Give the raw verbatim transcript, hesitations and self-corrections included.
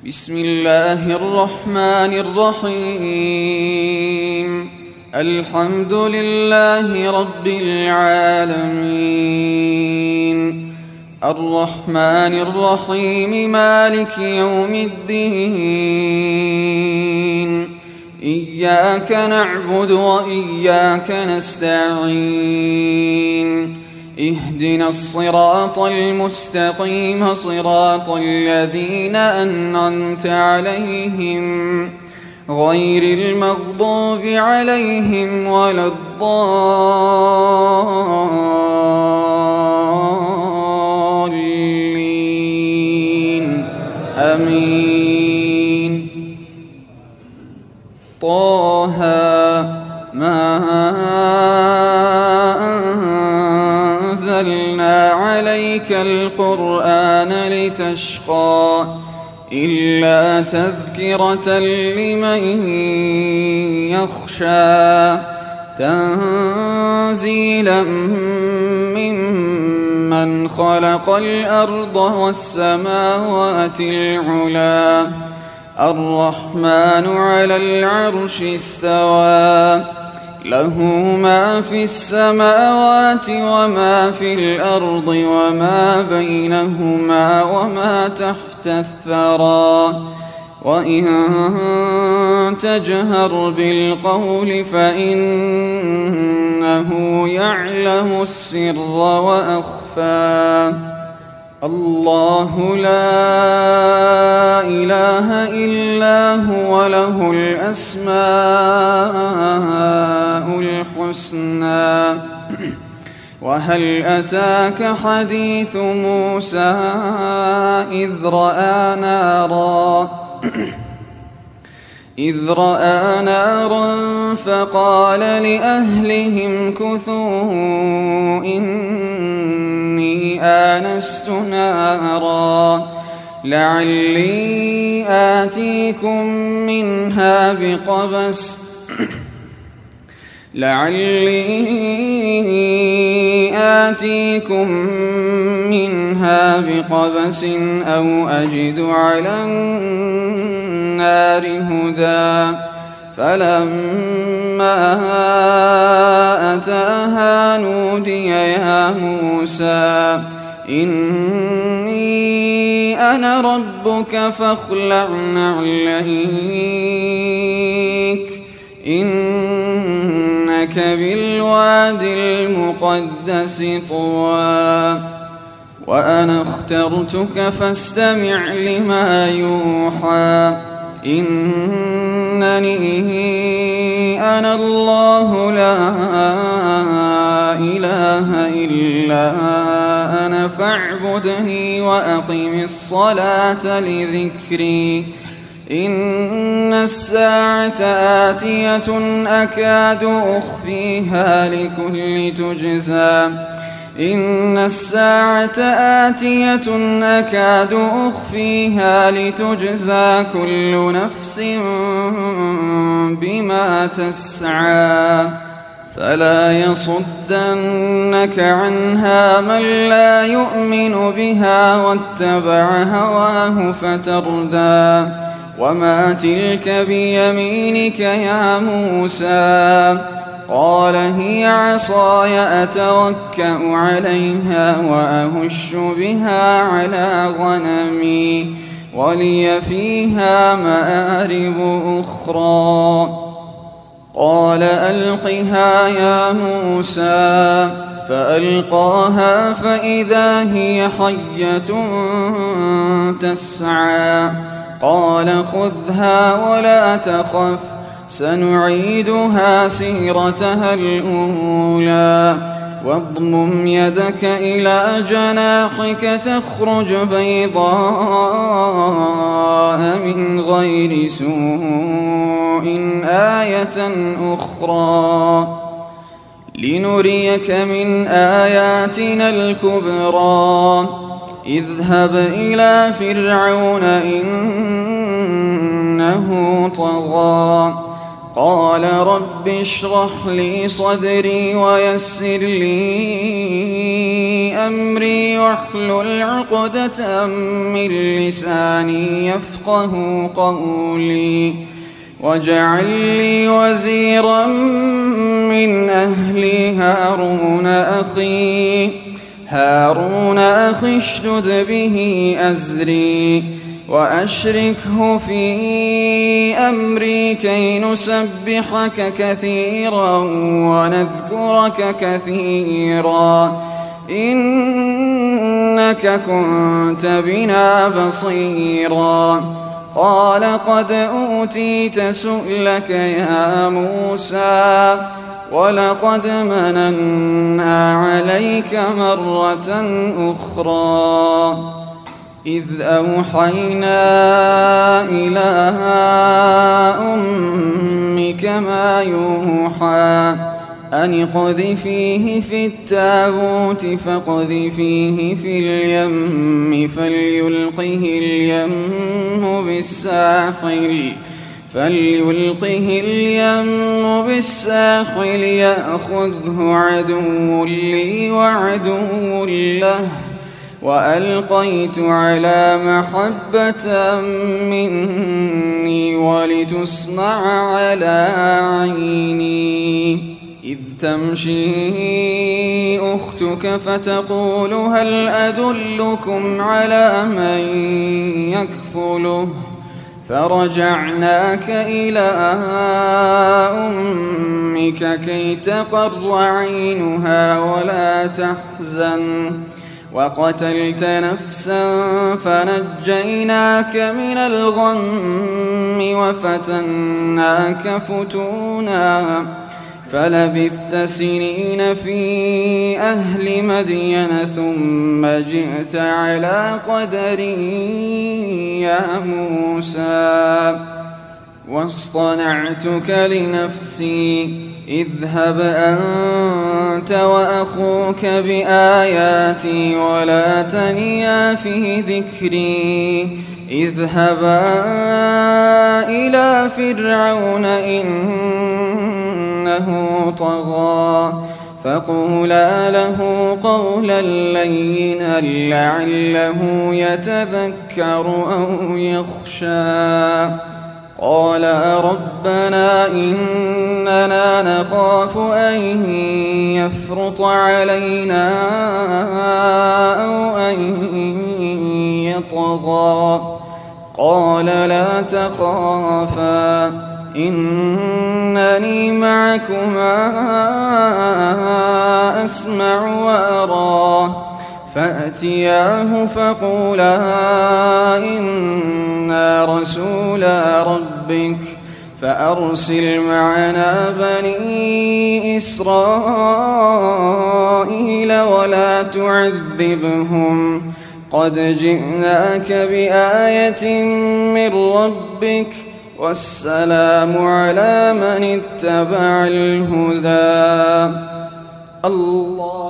بسم الله الرحمن الرحيم. الحمد لله رب العالمين، الرحمن الرحيم، مالك يوم الدين. إياك نعبد وإياك نستعين. اهدنا الصراط المستقيم، صراط الذين أنعمت عليهم غير المغضوب عليهم ولا الضالين. آمين. طه ما أنزلنا عليك القرآن لتشقى إلا تذكرة لمن يخشى، تنزيلا ممن خلق الأرض والسماوات العلى. الرحمن على العرش استوى، له ما في السماوات وما في الأرض وما بينهما وما تحت الثرى. وإن تجهر بالقول فإنه يعلم السر وأخفى. الله لا إله إلا هو، له الأسماء الحسنى. وهل أتاك حديث موسى إذ رأى نارا إذ رأى نارا فقال لأهلهم كثوا إني آنست نارا لعلي آتيكم منها بقبس لعلي آتيكم منها بقبس أو أجد على النار هدى. فلما أتاها نودي يا موسى إني أنا ربك فاخلع نعليك، إنك بالواد المقدس طوى. وأنا اخترتك فاستمع لما يوحى، إنني أنا الله لا إله إلا أنا فاعبدني وأقم الصلاة لذكري. إن الساعة آتية أكاد أخفيها لكل تجزى إن الساعة آتية أكاد أخفيها لتجزى كل نفس بما تسعى. فلا يصدنك عنها من لا يؤمن بها واتبع هواه فتردى. وما تلك بيمينك يا موسى؟ قال هي عصاي أتوكأ عليها وأهش بها على غنمي ولي فيها مآرب أخرى. قال ألقها يا موسى، فألقاها فإذا هي حية تسعى. قال خذها ولا تخف، سنعيدها سيرتها الأولى. واضمم يدك إلى جناحك تخرج بيضاء من غير سوء آية أخرى لنريك من آياتنا الكبرى. اذهب إلى فرعون إنه طغى، قال رب اشرح لي صدري ويسر لي أمري واحلل عقدة من لساني يفقه قولي واجعل لي وزيرا من أهلي هارون أخي هارون أخي اشدد به أزري وأشركه في أمري كي نسبحك كثيرا ونذكرك كثيرا إنك كنت بنا بصيرا قال قد أوتيت سؤلك يا موسى ولقد مننا عليك مرة أخرى إذ أوحينا إلى أمك ما يوحى أن اقذفيه في التابوت فاقذفيه في اليم فليلقه اليم بالساحل فليلقه اليم بالساحل يأخذه عدو لي وعدو له وألقيت على محبة مني ولتصنع على عيني إذ تمشي أختك فتقول هل أدلكم على من يكفله فرجعناك إلى أمك كي تقر عينها ولا تحزن وقتلت نفسا فنجيناك من الغم وفتناك فتونا فلبثت سنين في أهل مدين ثم جئت على قدر يا موسى واصطنعتك لنفسي اذهب أنت وأخوك بآياتي ولا تنيا في ذكري اذهبا إلى فرعون إنه طغى فقولا له قولا لينا لعله يتذكر أو يخشى قال ربنا إننا نخاف أن يفرط علينا أو أن يطغى قال لا تخافا إنني معكما أسمع وأرى فأتياه فقولا إنا رسولا ربك فأرسل معنا بني إسرائيل ولا تعذبهم قد جئناك بآية من ربك والسلام على من اتبع الهدى الله